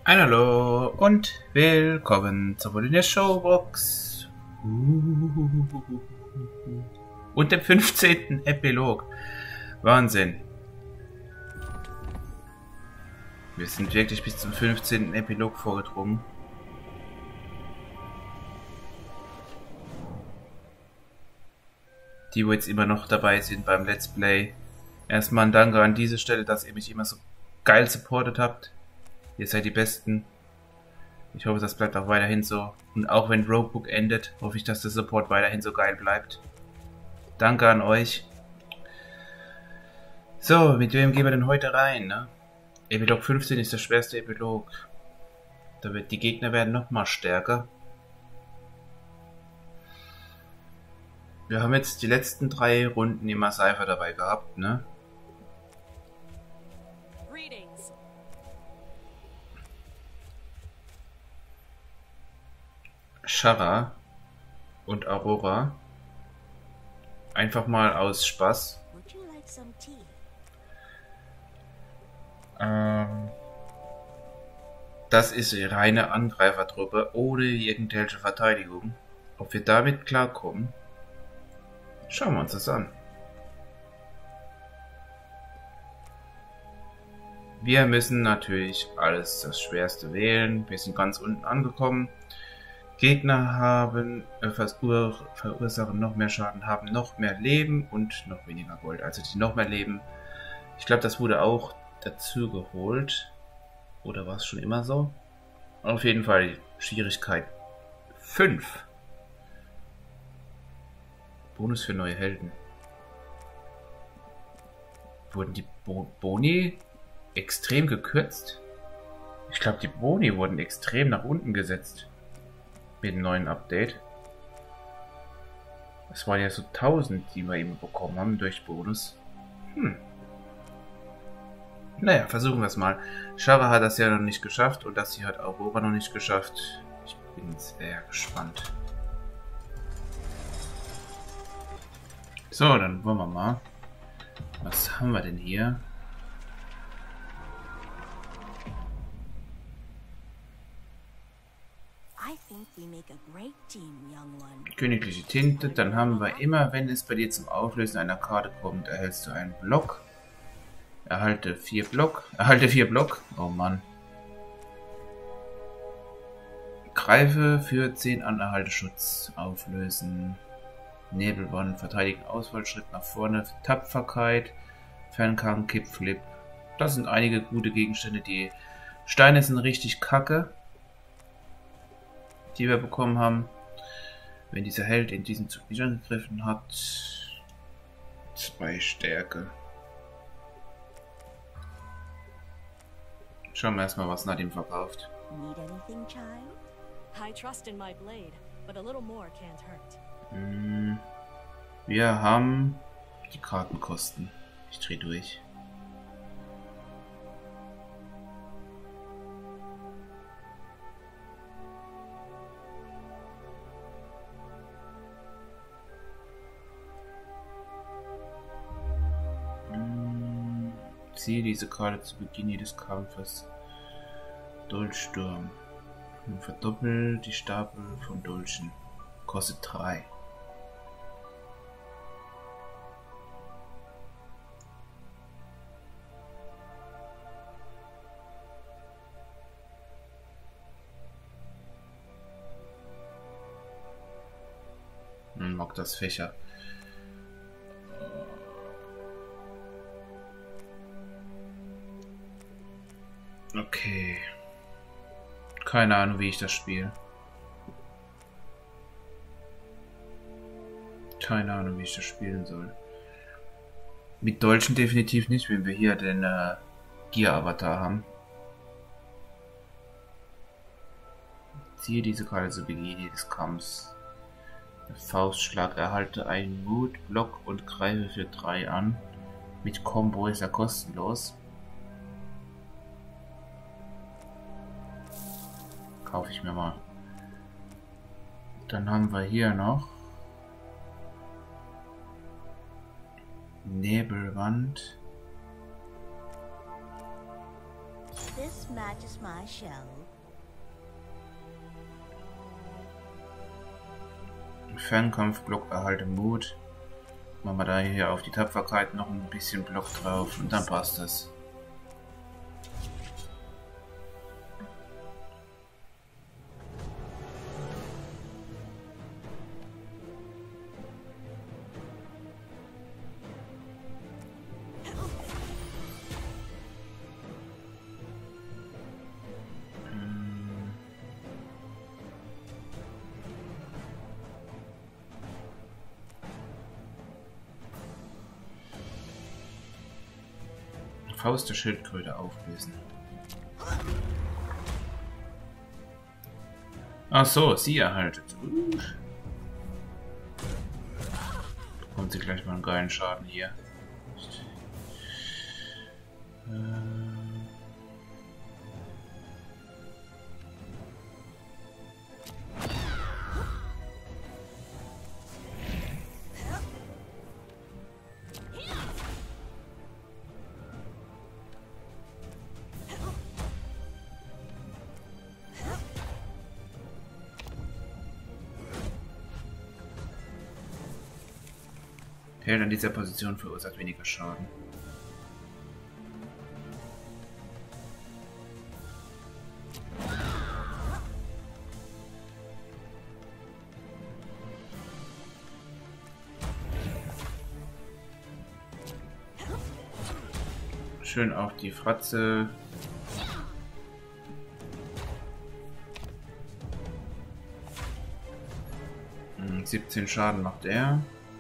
Hallo und willkommen zurück in der Showbox. Und dem 15. Epilog. Wahnsinn. Wir sind wirklich bis zum 15. Epilog vorgedrungen. Die, wo jetzt immer noch dabei sind beim Let's Play. Erstmal ein Danke an diese Stelle, dass ihr mich immer so geil supportet habt. Ihr seid die Besten. Ich hoffe, das bleibt auch weiterhin so. Und auch wenn Roguebook endet, hoffe ich, dass der Support weiterhin so geil bleibt. Danke an euch. So, mit wem gehen wir denn heute rein, ne? Epilog 15 ist der schwerste Epilog. Die Gegner werden noch mal stärker. Wir haben jetzt die letzten 3 Runden immer Cypher dabei gehabt, ne? Shara und Aurora. Einfach mal aus Spaß. Das ist eine reine Angreifertruppe ohne irgendwelche Verteidigung. Ob wir damit klarkommen, schauen wir uns das an. Wir müssen natürlich alles das Schwerste wählen. Wir sind ganz unten angekommen. Gegner haben verursachen noch mehr Schaden, haben noch mehr Leben und noch weniger Gold. Also die noch mehr Leben. Ich glaube, das wurde auch dazu geholt. Oder war es schon immer so? Auf jeden Fall Schwierigkeit 5. Bonus für neue Helden. Wurden die Boni extrem gekürzt? Ich glaube, die Boni wurden extrem nach unten gesetzt. Mit dem neuen Update. Das waren ja so 1000, die wir eben bekommen haben durch Bonus. Naja, versuchen wir es mal. Shara hat das ja noch nicht geschafft und das hier hat Aurora noch nicht geschafft. Ich bin sehr gespannt. So, dann wollen wir mal. Was haben wir denn hier? Königliche Tinte, dann haben wir immer, wenn es bei dir zum Auflösen einer Karte kommt, erhältst du einen Block. Erhalte 4 Block. Oh Mann. Greife für 10 an Erhalteschutz. Auflösen. Nebelwand, verteidigen Ausfallschritt nach vorne, Tapferkeit, Fernkampf, Kickflip. Das sind einige gute Gegenstände. Die Steine sind richtig kacke, die wir bekommen haben. Wenn dieser Held in diesen Zug nicht angegriffen hat, 2 Stärke. Schauen wir erstmal, was Nadim verkauft. Wir haben die Kartenkosten. Ich drehe durch. Ziehe diese Karte zu Beginn jedes Kampfes. Dolchsturm. Verdoppelt die Stapel von Dolchen. Kostet 3. Mag das Fächer. Okay. Keine Ahnung, wie ich das spiele. Keine Ahnung, wie ich das spielen soll. Mit Dolchen definitiv nicht, wenn wir hier den Gear-Avatar haben. Ziehe diese Karte zu Beginn jedes Kampfs. Der Faustschlag, erhalte einen Mut, Block und greife für 3 an. Mit Combo ist er kostenlos. Kaufe ich mir mal. Dann haben wir hier noch Nebelwand. this matches my shell. Fernkampfblock, erhalte Mut. Machen wir da hier auf die Tapferkeit noch ein bisschen Block drauf und dann passt das. Faust der Schildkröte auflösen. Ach so, sie erhaltet. Bekommt sie gleich mal einen geilen Schaden hier. Hält an dieser Position verursacht weniger Schaden. Schön auf die Fratze. Hm, 17 Schaden macht er.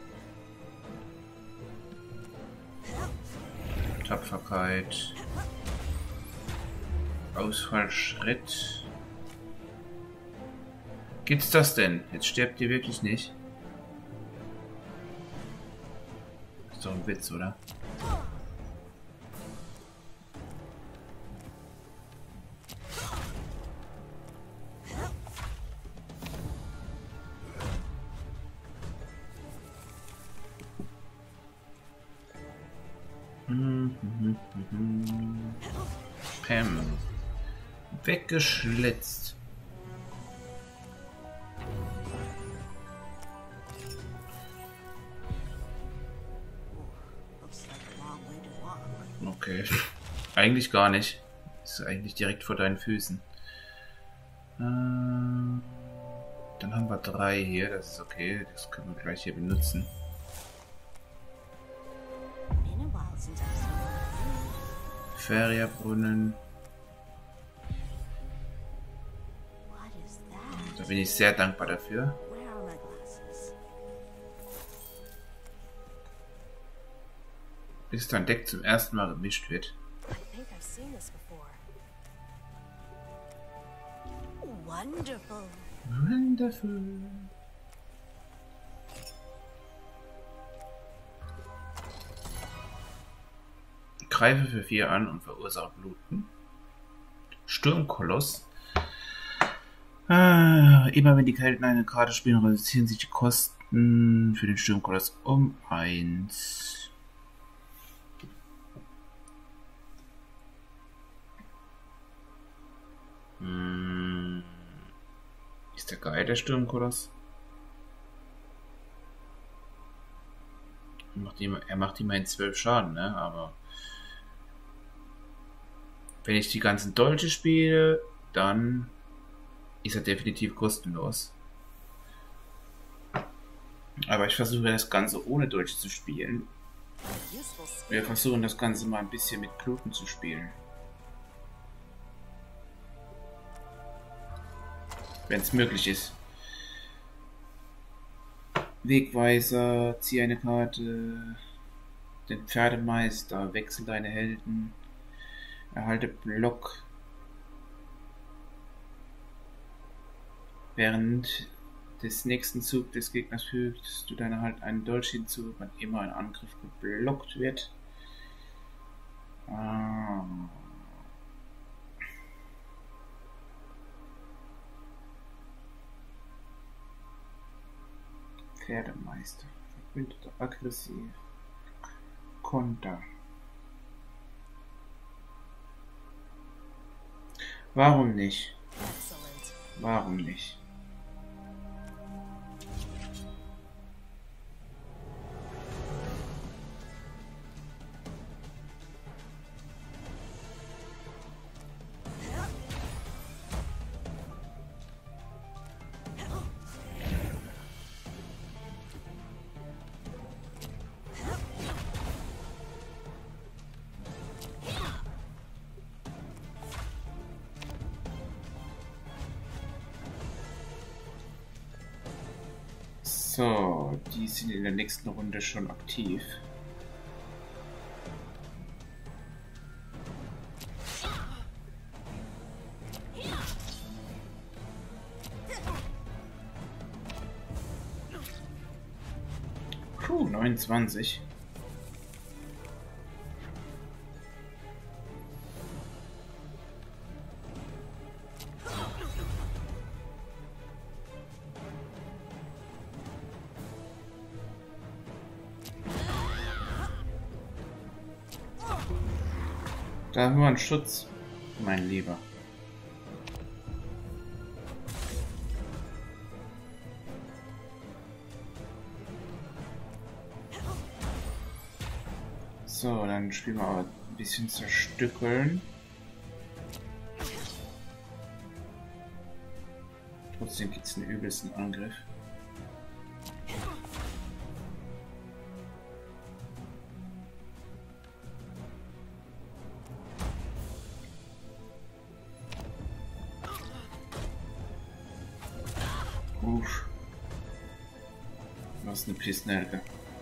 Tapferkeit. Ausfallschritt. Gibt's das denn? Jetzt stirbt ihr wirklich nicht. Ist doch ein Witz, oder? Pam. Weggeschlitzt. Okay. Eigentlich gar nicht. Ist eigentlich direkt vor deinen Füßen. Dann haben wir 3 hier. Das ist okay. Das können wir gleich hier benutzen. Feriabrunnen. Da bin ich sehr dankbar dafür. Bis dein Deck zum ersten Mal gemischt wird. Wonderful. Wonderful. Greife für 4 an und verursache Bluten. Sturmkoloss. Immer wenn die Kelten eine Karte spielen, reduzieren sich die Kosten für den Sturmkoloss um 1. Ist der geil, der Sturmkoloss? Er macht immerhin 12 Schaden, ne? Aber wenn ich die ganzen Dolche spiele, dann ist er definitiv kostenlos. Aber ich versuche das Ganze ohne Dolche zu spielen. Wir versuchen das Ganze mal ein bisschen mit Bluten zu spielen. Wenn es möglich ist. Wegweiser, zieh eine Karte. Den Pferdemeister, wechsel deine Helden. Erhalte Block. Während des nächsten Zugs des Gegners fügst du deiner halt einen Dolch hinzu, wann immer ein Angriff geblockt wird. Pferdemeister. Verbündeter aggressiv. Konter. Warum nicht? Excellent. Warum nicht? So, die sind in der nächsten Runde schon aktiv. Puh, 29. Da haben wir einen Schutz, mein Lieber. So, dann spielen wir aber ein bisschen zerstückeln. Trotzdem gibt es einen übelsten Angriff. Uff. Was eine Pissnelke.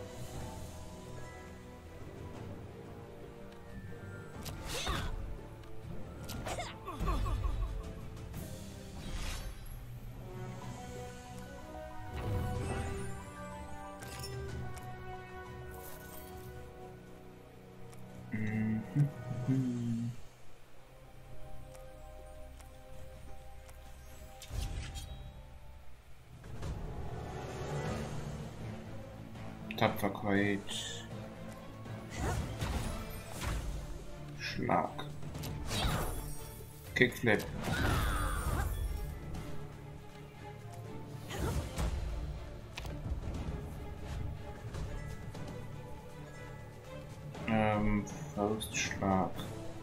Tapferkeit. Schlag. Kickflip. Faustschlag.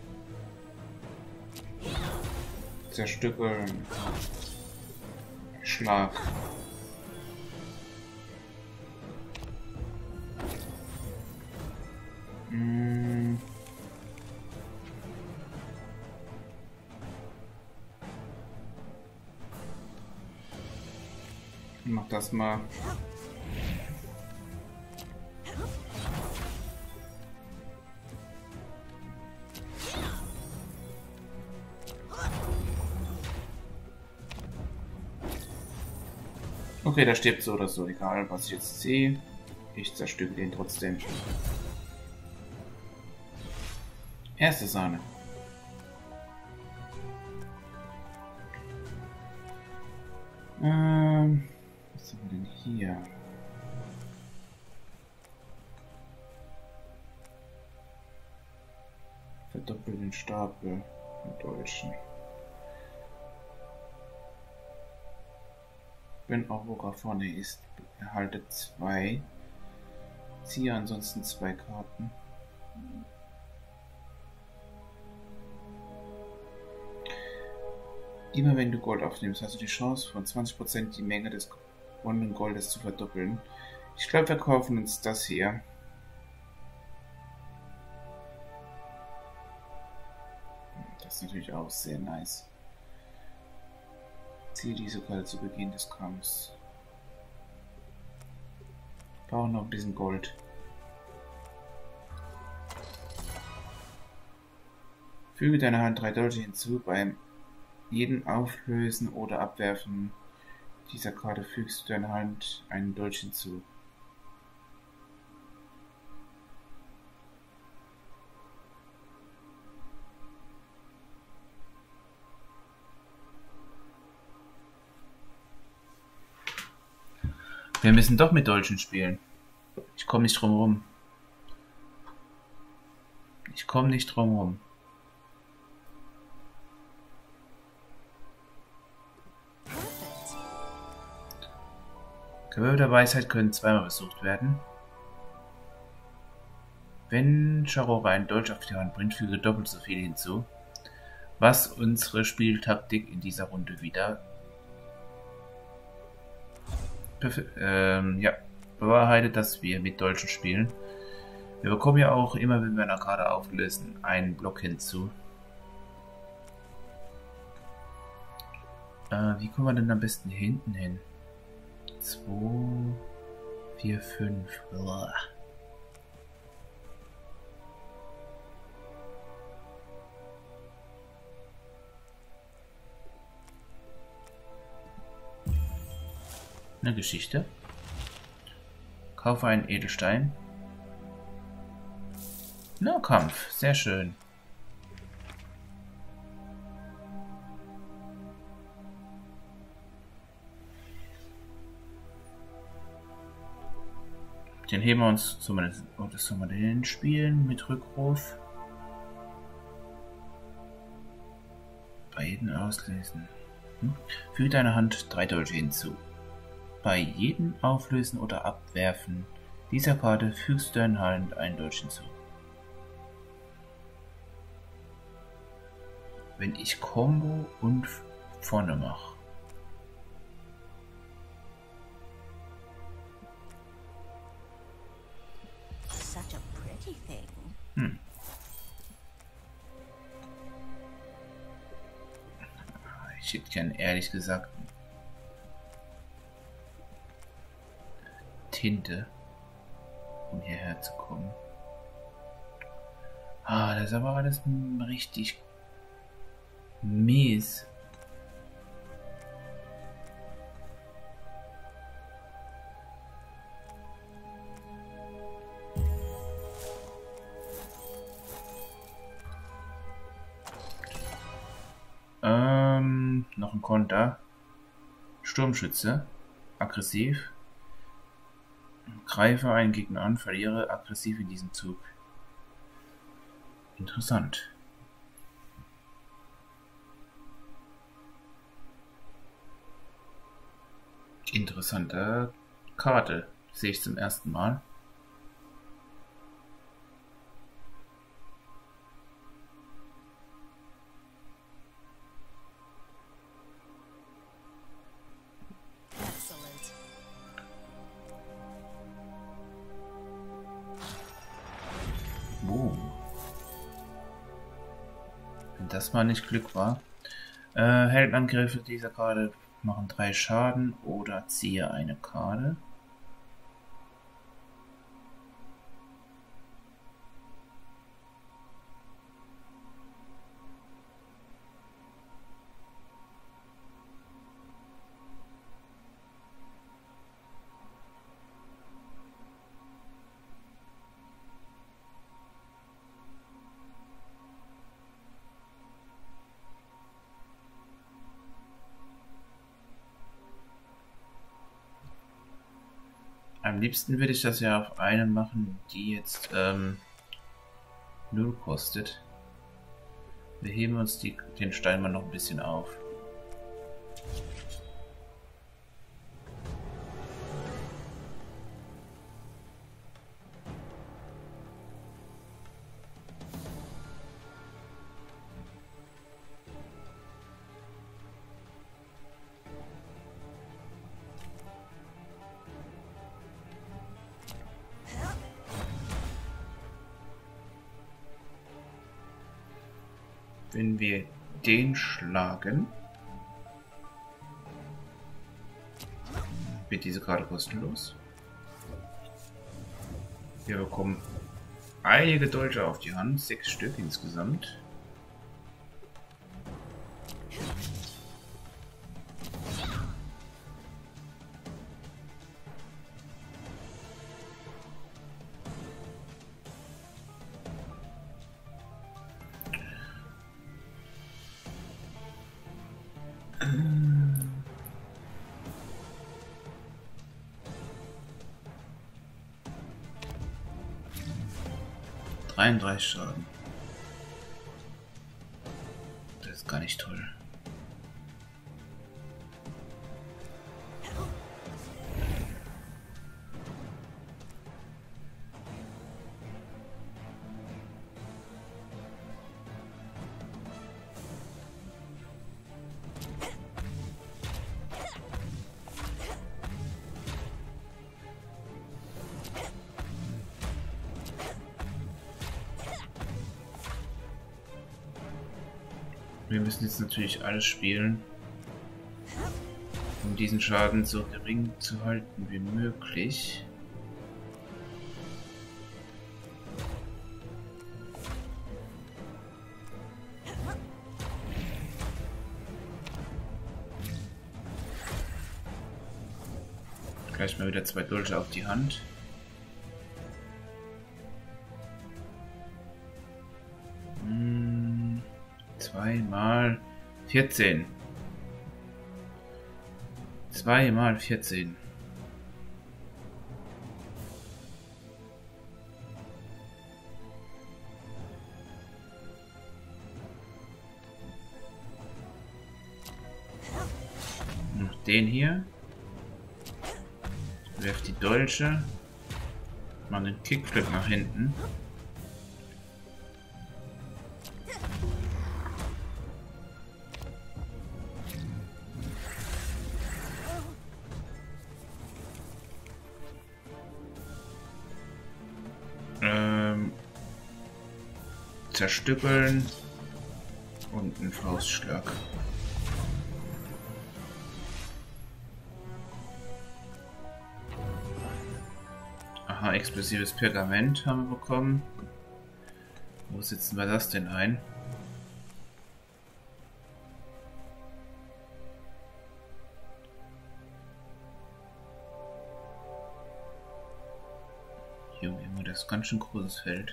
Zerstückeln. Schlag. Mach das mal. Okay, der stirbt so oder so, egal was ich jetzt sehe. Ich zerstücke den trotzdem. Erste Sahne. Was haben wir denn hier? Verdoppelt den Stapel im Deutschen. Wenn Aurora vorne ist, erhaltet 2. Ziehe ansonsten 2 Karten. Immer wenn du Gold aufnimmst, hast du die Chance von 20% die Menge des gewonnenen Goldes zu verdoppeln. Ich glaube, wir kaufen uns das hier. Das ist natürlich auch sehr nice. Ziehe diese Karte zu Beginn des Kampfs. Brauchen noch ein bisschen Gold. Füge deiner Hand 3 Dolche hinzu. Beim jeden Auflösen oder Abwerfen dieser Karte fügst du deiner Hand einen Dolch hinzu. Wir müssen doch mit Dolchen spielen. Ich komme nicht drum rum. Ich komme nicht drum rum. Gewölbe der Weisheit können zweimal versucht werden. Wenn Charora einen Dolch auf die Hand bringt, füge doppelt so viel hinzu, was unsere Spieltaktik in dieser Runde wieder bewahrheitet, dass wir mit Dolchen spielen. Wir bekommen ja auch immer, wenn wir eine Karte auflösen, einen Block hinzu. Wie kommen wir denn am besten hier hinten hin? 2, 4, 5. Boah. Eine Geschichte. Kaufe einen Edelstein. Nahkampf, sehr schön. Den heben wir uns zumindest. Und das sollen wir den spielen mit Rückruf. Bei jedem auslösen. Füge deiner Hand 3 Dolche hinzu. Bei jedem Auflösen oder Abwerfen dieser Karte fügst du deiner Hand einen Dolch hinzu. Wenn ich Combo und vorne mache. Such a pretty thing. Ich hätte gern ehrlich gesagt Tinte, um hierher zu kommen. Das ist aber alles richtig mies. Noch ein Konter. Sturmschütze. Aggressiv. Greife einen Gegner an, verliere aggressiv in diesem Zug. Interessant. Interessante Karte. Sehe ich zum ersten Mal. Excellent. Wenn das mal nicht Glück war. Heldenangriffe dieser Karte machen 3 Schaden oder ziehe eine Karte. Am liebsten würde ich das ja auf eine machen, die jetzt 0 kostet. Wir heben uns den Stein mal noch ein bisschen auf. Wenn wir den schlagen, wird diese Karte kostenlos. Wir bekommen einige Dolche auf die Hand, 6 Stück insgesamt. Schaden. Das ist gar nicht toll. Wir müssen jetzt natürlich alles spielen, um diesen Schaden so gering zu halten wie möglich. Gleich mal wieder 2 Dolche auf die Hand. Zweimal 14. 2 mal 14. Noch den hier. Werft die Dolche. Mal einen Kickflip nach hinten. Zerstückeln und einen Faustschlag. Aha, explosives Pergament haben wir bekommen. Wo setzen wir das denn ein? Junge, das ist ganz schön großes Feld.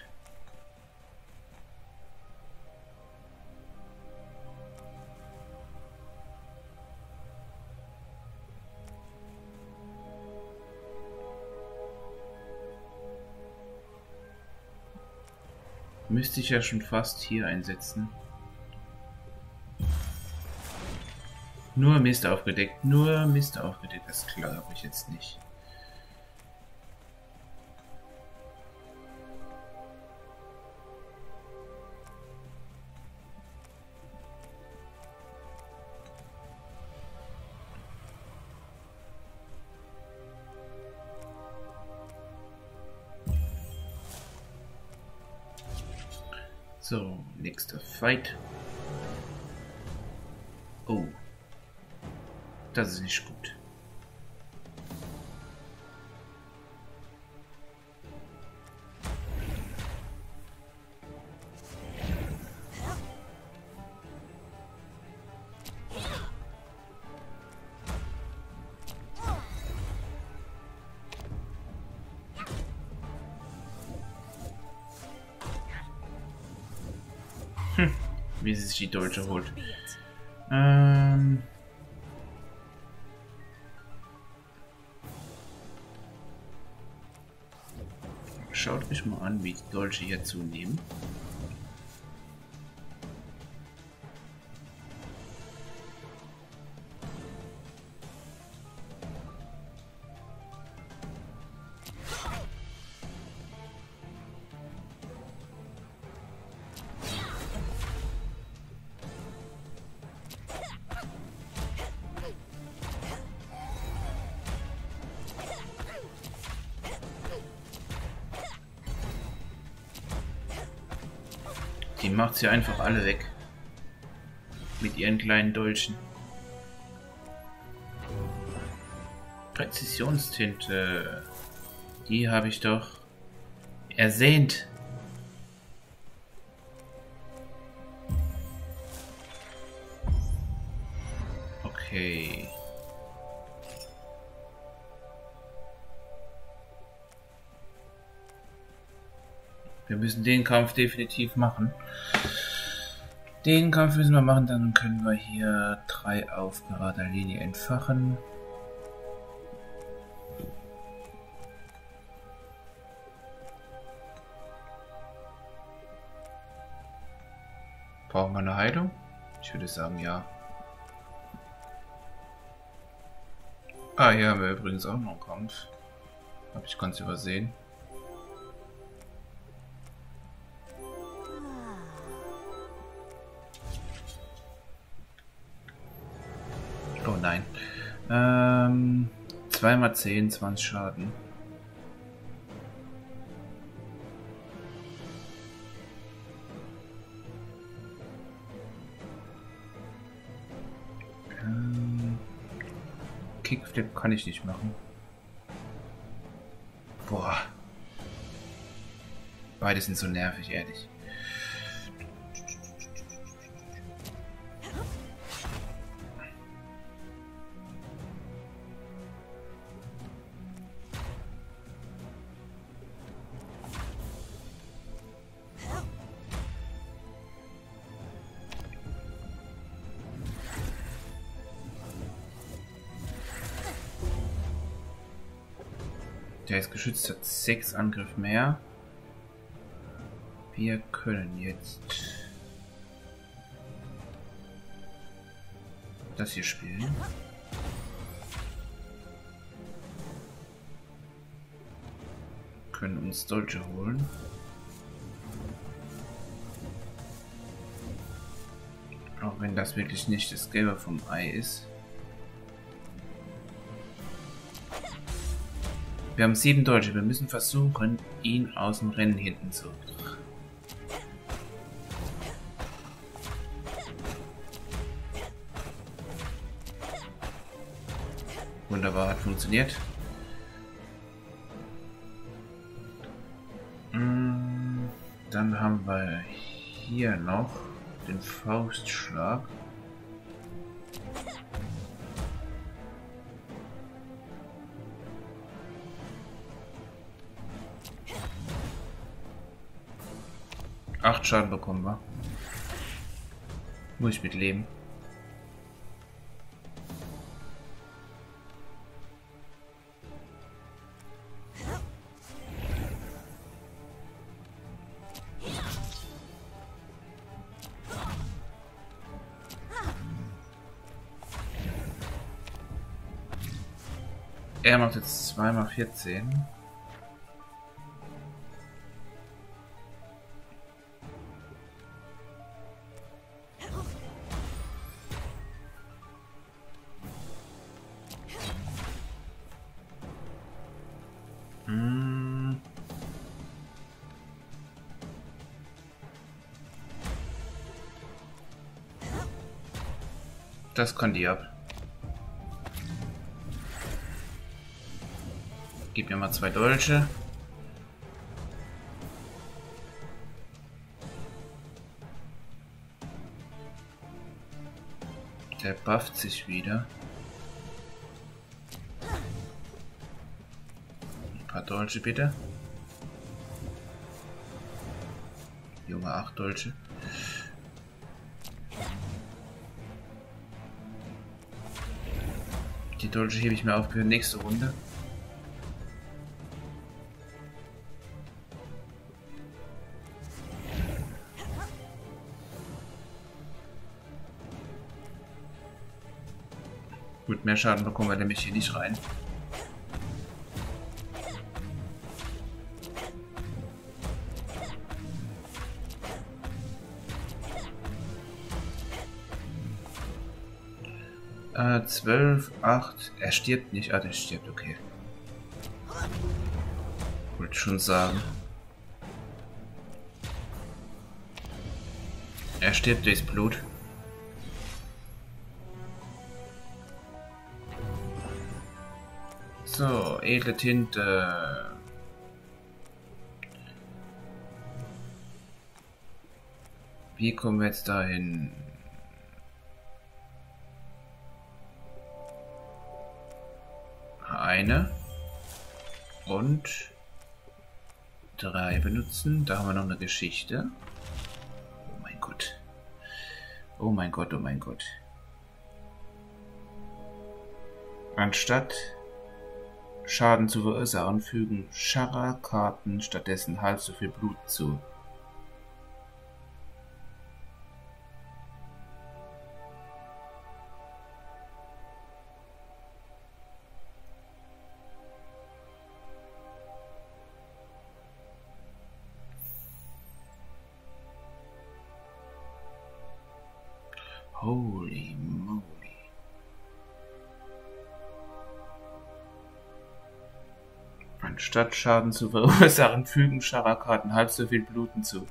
Müsste ich ja schon fast hier einsetzen. Nur Mist aufgedeckt, nur Mist aufgedeckt. Das glaube ich jetzt nicht. So, nächster Fight. Oh. Das ist nicht gut. Wie sie sich die Deutsche holt. Schaut mich mal an, wie die Deutsche hier zunehmen. Die macht sie einfach alle weg. Mit ihren kleinen Dolchen. Präzisionstinte. Die habe ich doch ersehnt. Okay. Wir müssen den Kampf definitiv machen. Den Kampf müssen wir machen, dann können wir hier 3 auf gerader Linie entfachen. Brauchen wir eine Heilung? Ich würde sagen, ja. Ah, hier haben wir übrigens auch noch einen Kampf. Habe ich ganz übersehen. Oh nein. 2 mal 10, 20 Schaden. Kickflip kann ich nicht machen. Boah. Beide sind so nervig, ehrlich. Der ist geschützt, hat 6 Angriff mehr. Wir können jetzt das hier spielen. Können uns Dolche holen. Auch wenn das wirklich nicht das Gelbe vom Ei ist. Wir haben 7 Deutsche. Wir müssen versuchen, ihn aus dem Rennen hinten zu. Wunderbar, hat funktioniert. Dann haben wir hier noch den Faustschlag. Acht Schaden bekommen wir. Muss ich mit leben. Er macht jetzt 2 mal 14. Das kann die ab. Gib mir mal 2 Dolche. Der bufft sich wieder. Ein paar Dolche bitte. Junge, 8 Dolche. Die Dolche hebe ich mir auf für die nächste Runde. Gut, mehr Schaden bekommen wir nämlich hier nicht rein. Äh, 12, 8. Er stirbt nicht. Ah, der stirbt, okay. Wollte schon sagen. Er stirbt durchs Blut. So, edle Tinte. Wie kommen wir jetzt dahin? Eine und 3 benutzen. Da haben wir noch eine Geschichte. Oh mein Gott. Oh mein Gott, oh mein Gott. Anstatt Schaden zu verursachen, fügen Scharra-Karten stattdessen halb so viel Blut zu. Holy moly. Anstatt Schaden zu verursachen, fügen Scharra-Karten halb so viel Blut zu.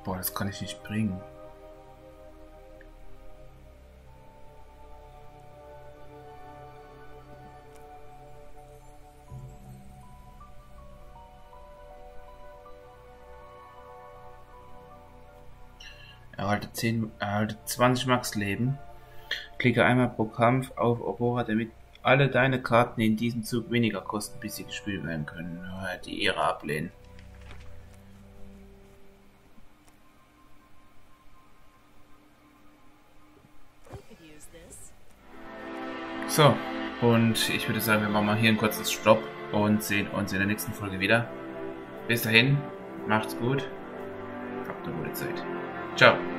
Boah, das kann ich nicht bringen. Erhalte 20 Max Leben. Klicke einmal pro Kampf auf Aurora, damit alle deine Karten in diesem Zug weniger kosten, bis sie gespielt werden können. Die Ehre ablehnen. So, und ich würde sagen, wir machen mal hier ein kurzes Stopp und sehen uns in der nächsten Folge wieder. Bis dahin, macht's gut, habt eine gute Zeit. Ciao.